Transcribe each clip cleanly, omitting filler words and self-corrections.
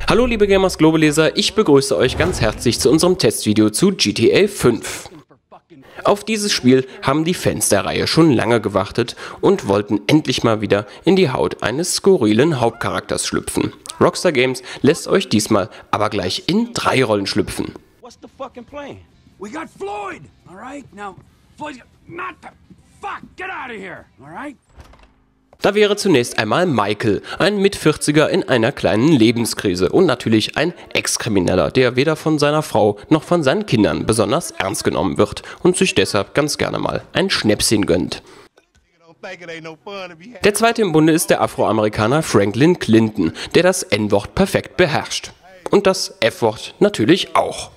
Hallo liebe Gamers Global Leser, ich begrüße euch ganz herzlich zu unserem Testvideo zu GTA 5. Auf dieses Spiel haben die Fans der Reihe schon lange gewartet und wollten endlich mal wieder in die Haut eines skurrilen Hauptcharakters schlüpfen. Rockstar Games lässt euch diesmal aber gleich in 3 Rollen schlüpfen. What's the fucking plan? We got Floyd, all right? Now, Floyd's not the... Fuck, get out of here, all right? Da wäre zunächst einmal Michael, ein Mit-40er in einer kleinen Lebenskrise und natürlich ein Ex-Krimineller, der weder von seiner Frau noch von seinen Kindern besonders ernst genommen wird und sich deshalb ganz gerne mal ein Schnäpschen gönnt. Der zweite im Bunde ist der Afroamerikaner Franklin Clinton, der das N-Wort perfekt beherrscht. Und das F-Wort natürlich auch.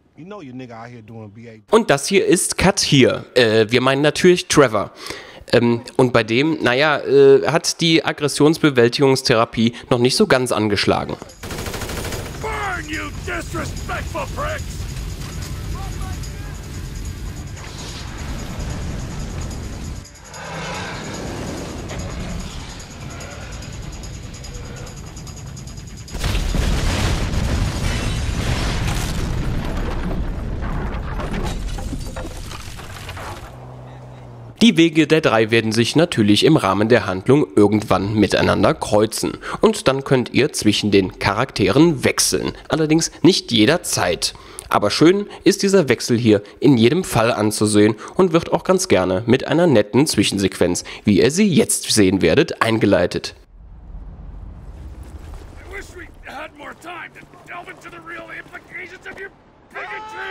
Und das hier ist Cut hier. Wir meinen natürlich Trevor. Und bei dem, naja, hat die Aggressionsbewältigungstherapie noch nicht so ganz angeschlagen. Burn, you disrespectful pricks! Die Wege der 3 werden sich natürlich im Rahmen der Handlung irgendwann miteinander kreuzen und dann könnt ihr zwischen den Charakteren wechseln, allerdings nicht jederzeit. Aber schön ist dieser Wechsel hier in jedem Fall anzusehen und wird auch ganz gerne mit einer netten Zwischensequenz, wie ihr sie jetzt sehen werdet, eingeleitet. I wish we had more time to delve into the real implications of your bigotry.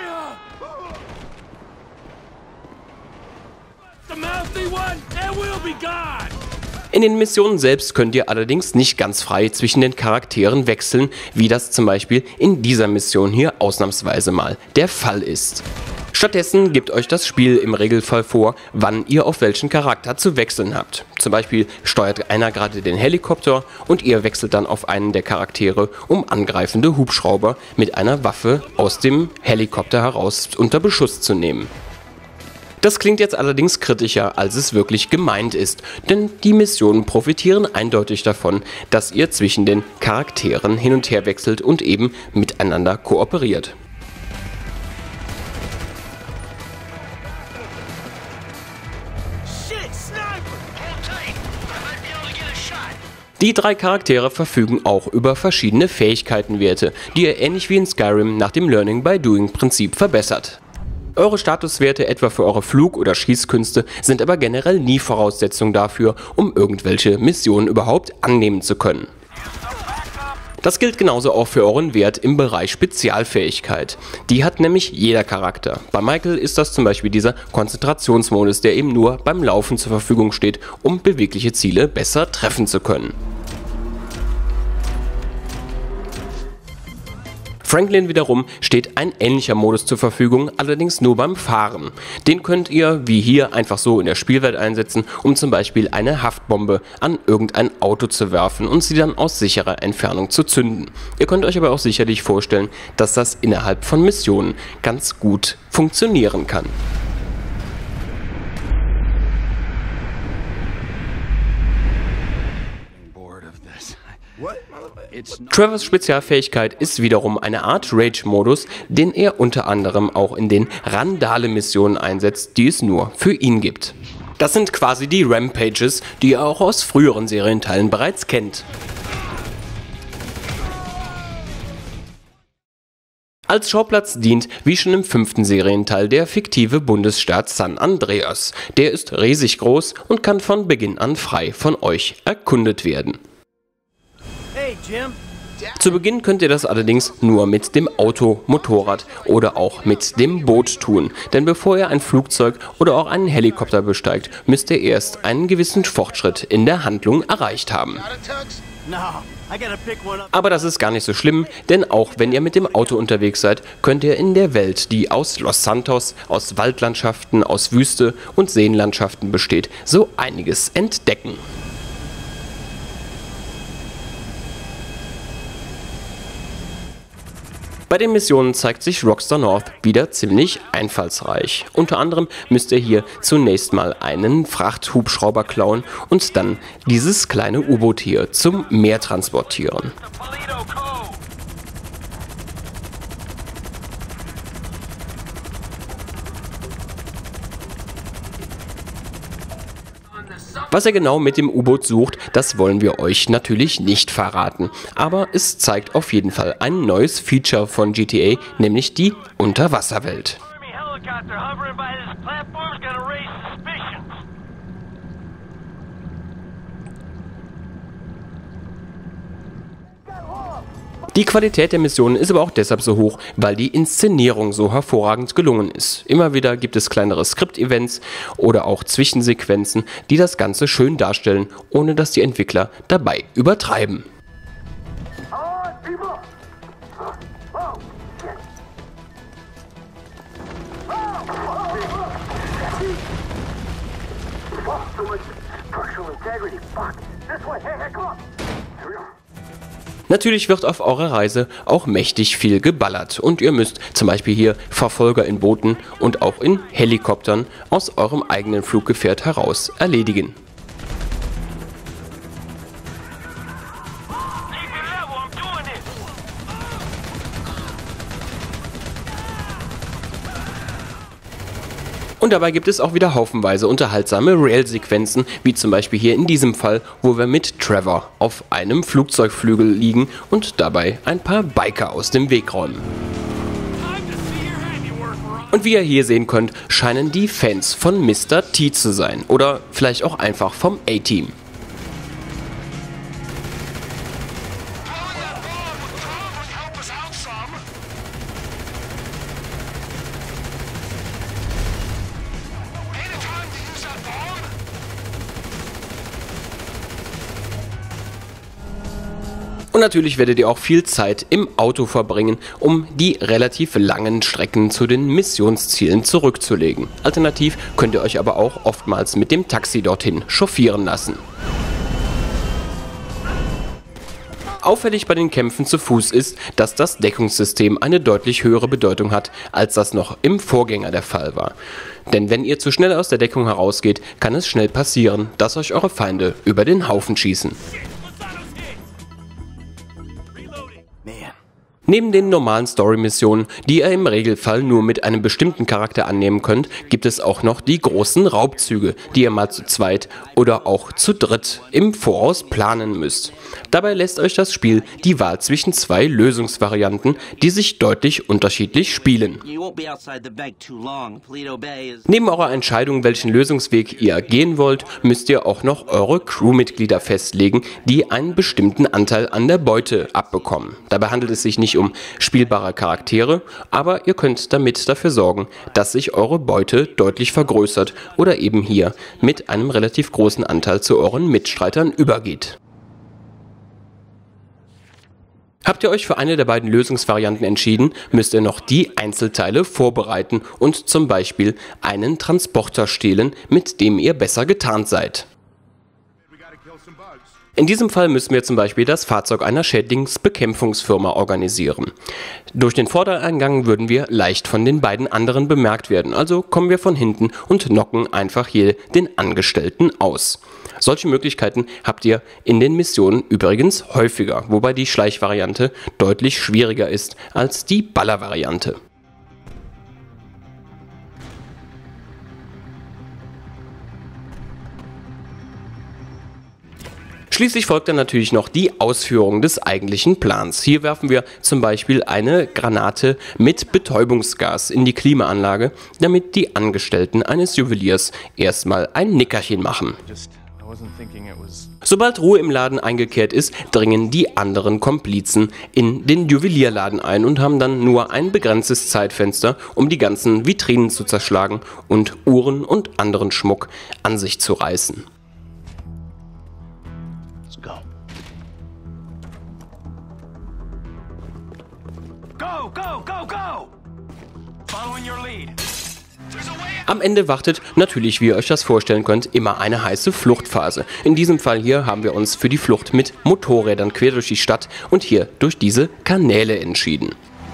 The mouthy one, and we'll be gone. In den Missionen selbst könnt ihr allerdings nicht ganz frei zwischen den Charakteren wechseln, wie das zum Beispiel in dieser Mission hier ausnahmsweise mal der Fall ist. Stattdessen gibt euch das Spiel im Regelfall vor, wann ihr auf welchen Charakter zu wechseln habt. Zum Beispiel steuert einer gerade den Helikopter und ihr wechselt dann auf einen der Charaktere, um angreifende Hubschrauber mit einer Waffe aus dem Helikopter heraus unter Beschuss zu nehmen. Das klingt jetzt allerdings kritischer, als es wirklich gemeint ist, denn die Missionen profitieren eindeutig davon, dass ihr zwischen den Charakteren hin und her wechselt und eben miteinander kooperiert. Die 3 Charaktere verfügen auch über verschiedene Fähigkeitenwerte, die ihr ähnlich wie in Skyrim nach dem Learning by Doing Prinzip verbessert. Eure Statuswerte etwa für eure Flug- oder Schießkünste sind aber generell nie Voraussetzung dafür, um irgendwelche Missionen überhaupt annehmen zu können. Das gilt genauso auch für euren Wert im Bereich Spezialfähigkeit. Die hat nämlich jeder Charakter. Bei Michael ist das zum Beispiel dieser Konzentrationsmodus, der eben nur beim Laufen zur Verfügung steht, um bewegliche Ziele besser treffen zu können. Franklin wiederum steht ein ähnlicher Modus zur Verfügung, allerdings nur beim Fahren. Den könnt ihr, wie hier, einfach so in der Spielwelt einsetzen, um zum Beispiel eine Haftbombe an irgendein Auto zu werfen und sie dann aus sicherer Entfernung zu zünden. Ihr könnt euch aber auch sicherlich vorstellen, dass das innerhalb von Missionen ganz gut funktionieren kann. Trevors Spezialfähigkeit ist wiederum eine Art Rage-Modus, den er unter anderem auch in den Randale-Missionen einsetzt, die es nur für ihn gibt. Das sind quasi die Rampages, die ihr auch aus früheren Serienteilen bereits kennt. Als Schauplatz dient, wie schon im 5. Serienteil, der fiktive Bundesstaat San Andreas. Der ist riesig groß und kann von Beginn an frei von euch erkundet werden. Hey, Jim. Zu Beginn könnt ihr das allerdings nur mit dem Auto, Motorrad oder auch mit dem Boot tun, denn bevor ihr ein Flugzeug oder auch einen Helikopter besteigt, müsst ihr erst einen gewissen Fortschritt in der Handlung erreicht haben. Aber das ist gar nicht so schlimm, denn auch wenn ihr mit dem Auto unterwegs seid, könnt ihr in der Welt, die aus Los Santos, aus Waldlandschaften, aus Wüste und Seenlandschaften besteht, so einiges entdecken. Bei den Missionen zeigt sich Rockstar North wieder ziemlich einfallsreich. Unter anderem müsst ihr hier zunächst mal einen Frachthubschrauber klauen und dann dieses kleine U-Boot hier zum Meer transportieren. Was ihr genau mit dem U-Boot sucht, das wollen wir euch natürlich nicht verraten. Aber es zeigt auf jeden Fall ein neues Feature von GTA, nämlich die Unterwasserwelt. Die Qualität der Missionen ist aber auch deshalb so hoch, weil die Inszenierung so hervorragend gelungen ist. Immer wieder gibt es kleinere Skript-Events oder auch Zwischensequenzen, die das Ganze schön darstellen, ohne dass die Entwickler dabei übertreiben. Natürlich wird auf eurer Reise auch mächtig viel geballert und ihr müsst zum Beispiel hier Verfolger in Booten und auch in Helikoptern aus eurem eigenen Fluggefährt heraus erledigen. Und dabei gibt es auch wieder haufenweise unterhaltsame Rail-Sequenzen, wie zum Beispiel hier in diesem Fall, wo wir mit Trevor auf einem Flugzeugflügel liegen und dabei ein paar Biker aus dem Weg räumen. Und wie ihr hier sehen könnt, scheinen die Fans von Mr. T zu sein oder vielleicht auch einfach vom A-Team. Und natürlich werdet ihr auch viel Zeit im Auto verbringen, um die relativ langen Strecken zu den Missionszielen zurückzulegen. Alternativ könnt ihr euch aber auch oftmals mit dem Taxi dorthin chauffieren lassen. Auffällig bei den Kämpfen zu Fuß ist, dass das Deckungssystem eine deutlich höhere Bedeutung hat, als das noch im Vorgänger der Fall war. Denn wenn ihr zu schnell aus der Deckung herausgeht, kann es schnell passieren, dass euch eure Feinde über den Haufen schießen. Neben den normalen Story-Missionen, die ihr im Regelfall nur mit einem bestimmten Charakter annehmen könnt, gibt es auch noch die großen Raubzüge, die ihr mal zu zweit oder auch zu dritt im Voraus planen müsst. Dabei lässt euch das Spiel die Wahl zwischen zwei Lösungsvarianten, die sich deutlich unterschiedlich spielen. Neben eurer Entscheidung, welchen Lösungsweg ihr gehen wollt, müsst ihr auch noch eure Crewmitglieder festlegen, die einen bestimmten Anteil an der Beute abbekommen. Dabei handelt es sich nicht um spielbare Charaktere, aber ihr könnt damit dafür sorgen, dass sich eure Beute deutlich vergrößert oder eben hier mit einem relativ großen Anteil zu euren Mitstreitern übergeht. Habt ihr euch für eine der beiden Lösungsvarianten entschieden, müsst ihr noch die Einzelteile vorbereiten und zum Beispiel einen Transporter stehlen, mit dem ihr besser getarnt seid. In diesem Fall müssen wir zum Beispiel das Fahrzeug einer Schädlingsbekämpfungsfirma organisieren. Durch den Vordereingang würden wir leicht von den beiden anderen bemerkt werden, also kommen wir von hinten und knocken einfach hier den Angestellten aus. Solche Möglichkeiten habt ihr in den Missionen übrigens häufiger, wobei die Schleichvariante deutlich schwieriger ist als die Ballervariante. Schließlich folgt dann natürlich noch die Ausführung des eigentlichen Plans. Hier werfen wir zum Beispiel eine Granate mit Betäubungsgas in die Klimaanlage, damit die Angestellten eines Juweliers erstmal ein Nickerchen machen. Sobald Ruhe im Laden eingekehrt ist, dringen die anderen Komplizen in den Juwelierladen ein und haben dann nur ein begrenztes Zeitfenster, um die ganzen Vitrinen zu zerschlagen und Uhren und anderen Schmuck an sich zu reißen. Go, go, go, go! Following your lead. Am Ende wartet natürlich, wie ihr euch das vorstellen könnt, immer eine heiße Fluchtphase. In diesem Fall hier haben wir uns für die Flucht mit Motorrädern quer durch die Stadt und hier durch diese Kanäle entschieden.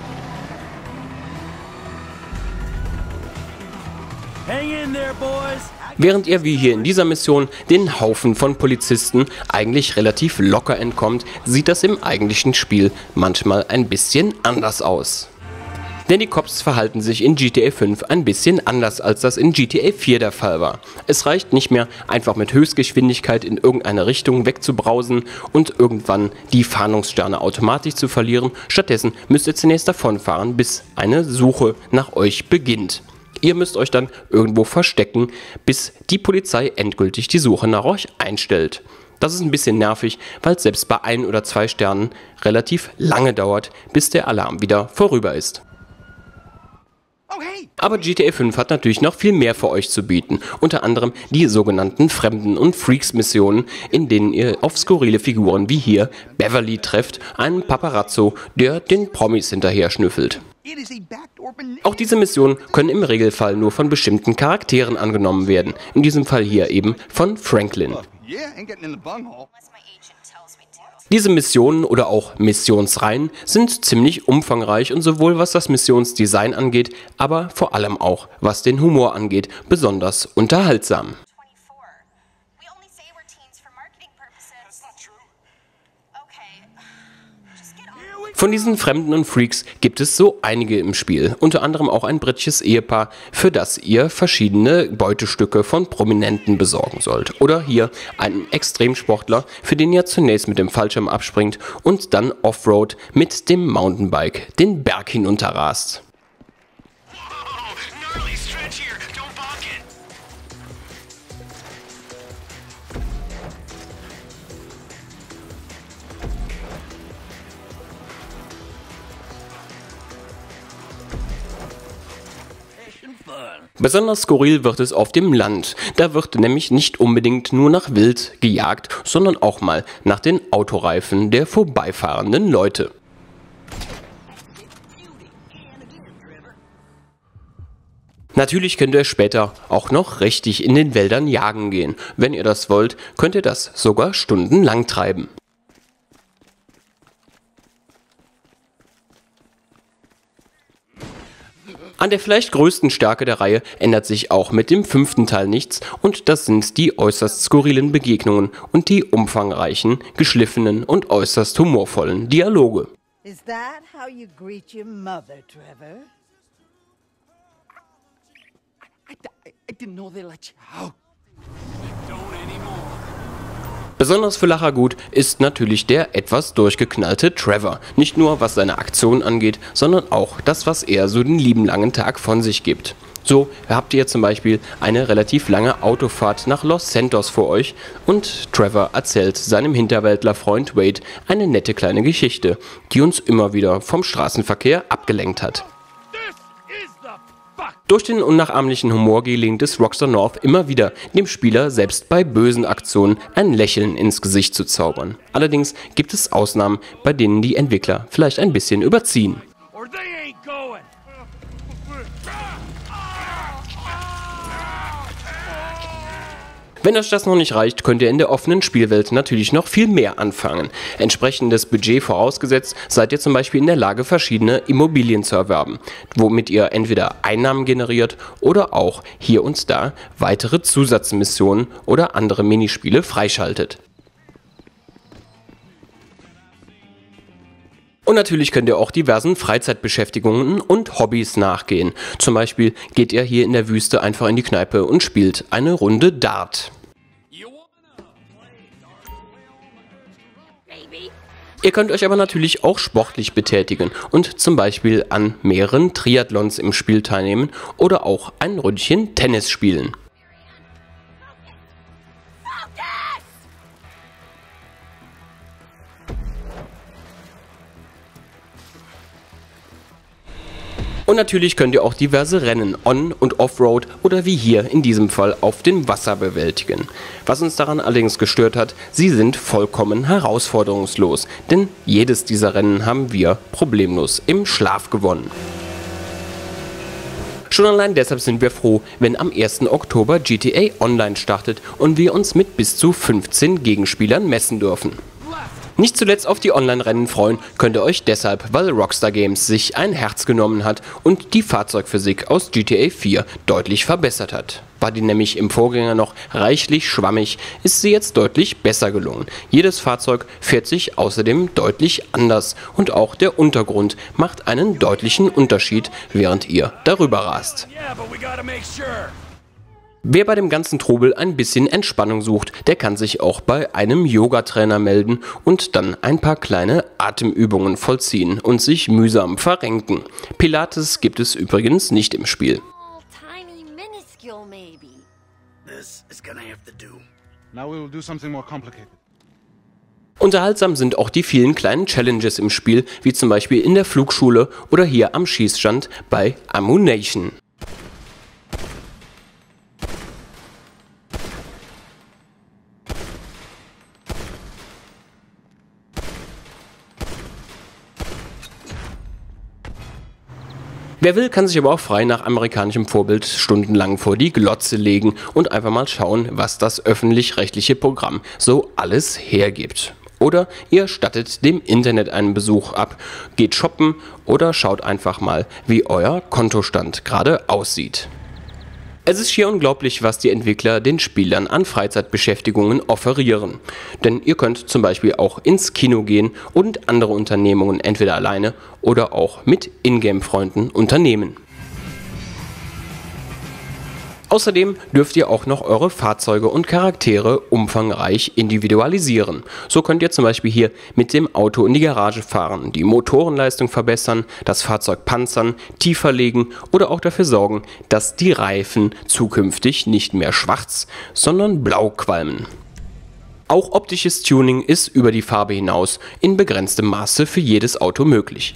Hang in there, boys! Während ihr wie hier in dieser Mission den Haufen von Polizisten eigentlich relativ locker entkommt, sieht das im eigentlichen Spiel manchmal ein bisschen anders aus. Denn die Cops verhalten sich in GTA 5 ein bisschen anders, als das in GTA 4 der Fall war. Es reicht nicht mehr, einfach mit Höchstgeschwindigkeit in irgendeine Richtung wegzubrausen und irgendwann die Fahndungssterne automatisch zu verlieren. Stattdessen müsst ihr zunächst davonfahren, bis eine Suche nach euch beginnt. Ihr müsst euch dann irgendwo verstecken, bis die Polizei endgültig die Suche nach euch einstellt. Das ist ein bisschen nervig, weil es selbst bei 1 oder 2 Sternen relativ lange dauert, bis der Alarm wieder vorüber ist. Aber GTA 5 hat natürlich noch viel mehr für euch zu bieten, unter anderem die sogenannten Fremden- und Freaks-Missionen, in denen ihr auf skurrile Figuren wie hier Beverly trefft, einen Paparazzo, der den Promis hinterher schnüffelt. Auch diese Missionen können im Regelfall nur von bestimmten Charakteren angenommen werden, in diesem Fall hier eben von Franklin. Diese Missionen oder auch Missionsreihen sind ziemlich umfangreich und sowohl was das Missionsdesign angeht, aber vor allem auch was den Humor angeht, besonders unterhaltsam. Von diesen Fremden und Freaks gibt es so einige im Spiel, unter anderem auch ein britisches Ehepaar, für das ihr verschiedene Beutestücke von Prominenten besorgen sollt. Oder hier einen Extremsportler, für den ihr zunächst mit dem Fallschirm abspringt und dann Offroad mit dem Mountainbike den Berg hinunterrast. Besonders skurril wird es auf dem Land. Da wird nämlich nicht unbedingt nur nach Wild gejagt, sondern auch mal nach den Autoreifen der vorbeifahrenden Leute. Natürlich könnt ihr später auch noch richtig in den Wäldern jagen gehen. Wenn ihr das wollt, könnt ihr das sogar stundenlang treiben. An der vielleicht größten Stärke der Reihe ändert sich auch mit dem 5. Teil nichts, und das sind die äußerst skurrilen Begegnungen und die umfangreichen, geschliffenen und äußerst humorvollen Dialoge. Is that how you greet your mother, Trevor? I didn't know they let you out. Don't anymore. Besonders für Lacher gut ist natürlich der etwas durchgeknallte Trevor. Nicht nur was seine Aktion angeht, sondern auch das, was er so den lieben langen Tag von sich gibt. So habt ihr zum Beispiel eine relativ lange Autofahrt nach Los Santos vor euch und Trevor erzählt seinem Hinterwäldlerfreund Wade eine nette kleine Geschichte, die uns immer wieder vom Straßenverkehr abgelenkt hat. Durch den unnachahmlichen Humor gelingt es Rockstar North immer wieder, dem Spieler selbst bei bösen Aktionen ein Lächeln ins Gesicht zu zaubern. Allerdings gibt es Ausnahmen, bei denen die Entwickler vielleicht ein bisschen überziehen. Wenn euch das noch nicht reicht, könnt ihr in der offenen Spielwelt natürlich noch viel mehr anfangen. Entsprechendes Budget vorausgesetzt, seid ihr zum Beispiel in der Lage, verschiedene Immobilien zu erwerben, womit ihr entweder Einnahmen generiert oder auch hier und da weitere Zusatzmissionen oder andere Minispiele freischaltet. Und natürlich könnt ihr auch diversen Freizeitbeschäftigungen und Hobbys nachgehen. Zum Beispiel geht ihr hier in der Wüste einfach in die Kneipe und spielt eine Runde Dart. Ihr könnt euch aber natürlich auch sportlich betätigen und zum Beispiel an mehreren Triathlons im Spiel teilnehmen oder auch ein Ründchen Tennis spielen. Und natürlich könnt ihr auch diverse Rennen on- und Offroad oder wie hier in diesem Fall auf dem Wasser bewältigen. Was uns daran allerdings gestört hat, sie sind vollkommen herausforderungslos, denn jedes dieser Rennen haben wir problemlos im Schlaf gewonnen. Schon allein deshalb sind wir froh, wenn am 1. Oktober GTA Online startet und wir uns mit bis zu 15 Gegenspielern messen dürfen. Left. Nicht zuletzt auf die Online-Rennen freuen könnt ihr euch deshalb, weil Rockstar Games sich ein Herz genommen hat und die Fahrzeugphysik aus GTA 4 deutlich verbessert hat. War die nämlich im Vorgänger noch reichlich schwammig, ist sie jetzt deutlich besser gelungen. Jedes Fahrzeug fährt sich außerdem deutlich anders und auch der Untergrund macht einen deutlichen Unterschied, während ihr darüber rast. Yeah, but we gotta make sure. Wer bei dem ganzen Trubel ein bisschen Entspannung sucht, der kann sich auch bei einem Yoga-Trainer melden und dann ein paar kleine Atemübungen vollziehen und sich mühsam verrenken. Pilates gibt es übrigens nicht im Spiel. Tiny minuscule maybe. This is gonna have to do. Now we will do something more complicated. Unterhaltsam sind auch die vielen kleinen Challenges im Spiel, wie zum Beispiel in der Flugschule oder hier am Schießstand bei Ammunition. Wer will, kann sich aber auch frei nach amerikanischem Vorbild stundenlang vor die Glotze legen und einfach mal schauen, was das öffentlich-rechtliche Programm so alles hergibt. Oder ihr stattet dem Internet einen Besuch ab, geht shoppen oder schaut einfach mal, wie euer Kontostand gerade aussieht. Es ist schier unglaublich, was die Entwickler den Spielern an Freizeitbeschäftigungen offerieren. Denn ihr könnt zum Beispiel auch ins Kino gehen und andere Unternehmungen entweder alleine oder auch mit Ingame-Freunden unternehmen. Außerdem dürft ihr auch noch eure Fahrzeuge und Charaktere umfangreich individualisieren. So könnt ihr zum Beispiel hier mit dem Auto in die Garage fahren, die Motorenleistung verbessern, das Fahrzeug panzern, tiefer legen oder auch dafür sorgen, dass die Reifen zukünftig nicht mehr schwarz, sondern blau qualmen. Auch optisches Tuning ist über die Farbe hinaus in begrenztem Maße für jedes Auto möglich.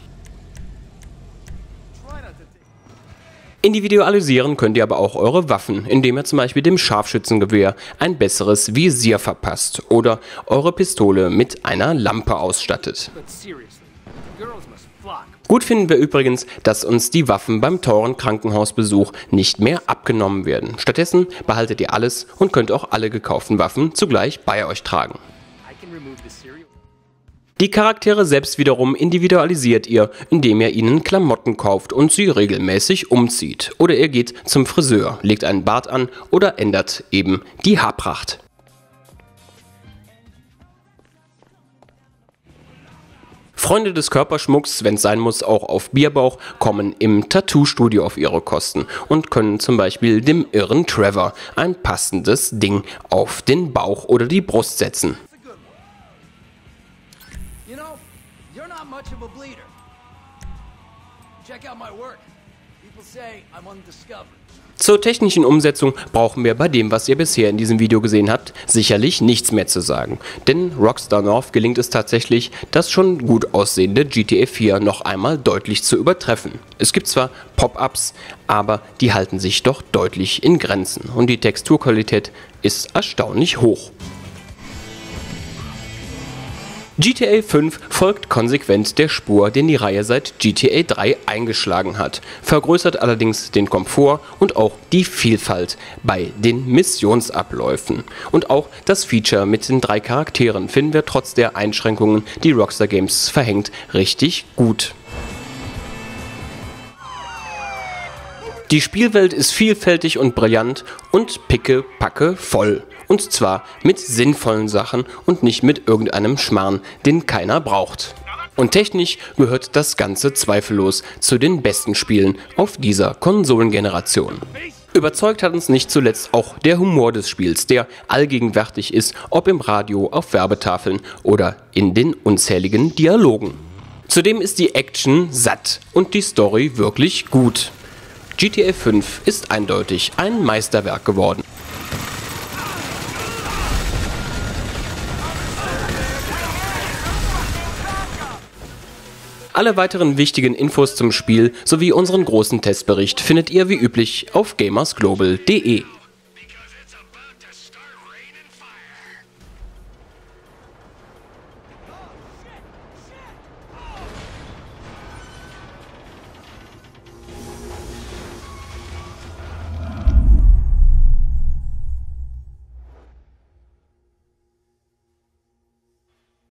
Individualisieren könnt ihr aber auch eure Waffen, indem ihr zum Beispiel dem Scharfschützengewehr ein besseres Visier verpasst oder eure Pistole mit einer Lampe ausstattet. Gut finden wir übrigens, dass uns die Waffen beim teuren Krankenhausbesuch nicht mehr abgenommen werden. Stattdessen behaltet ihr alles und könnt auch alle gekauften Waffen zugleich bei euch tragen. Die Charaktere selbst wiederum individualisiert ihr, indem ihr ihnen Klamotten kauft und sie regelmäßig umzieht. Oder ihr geht zum Friseur, legt einen Bart an oder ändert eben die Haarpracht. Freunde des Körperschmucks, wenn es sein muss, auch auf Bierbauch, kommen im Tattoo-Studio auf ihre Kosten und können zum Beispiel dem irren Trevor ein passendes Ding auf den Bauch oder die Brust setzen. You know, you're not much of a bleeder. Check out my work. People say I'm undiscovered. Zur technischen Umsetzung brauchen wir bei dem, was ihr bisher in diesem Video gesehen habt, sicherlich nichts mehr zu sagen. Denn Rockstar North gelingt es tatsächlich, das schon gut aussehende GTA 4 noch einmal deutlich zu übertreffen. Es gibt zwar Pop-ups, aber die halten sich doch deutlich in Grenzen und die Texturqualität ist erstaunlich hoch. GTA 5 folgt konsequent der Spur, den die Reihe seit GTA 3 eingeschlagen hat, vergrößert allerdings den Komfort und auch die Vielfalt bei den Missionsabläufen. Und auch das Feature mit den 3 Charakteren finden wir trotz der Einschränkungen, die Rockstar Games verhängt, richtig gut. Die Spielwelt ist vielfältig und brillant und pickepacke voll. Und zwar mit sinnvollen Sachen und nicht mit irgendeinem Schmarrn, den keiner braucht. Und technisch gehört das Ganze zweifellos zu den besten Spielen auf dieser Konsolengeneration. Überzeugt hat uns nicht zuletzt auch der Humor des Spiels, der allgegenwärtig ist, ob im Radio, auf Werbetafeln oder in den unzähligen Dialogen. Zudem ist die Action satt und die Story wirklich gut. GTA 5 ist eindeutig ein Meisterwerk geworden. Alle weiteren wichtigen Infos zum Spiel sowie unseren großen Testbericht findet ihr wie üblich auf gamersglobal.de.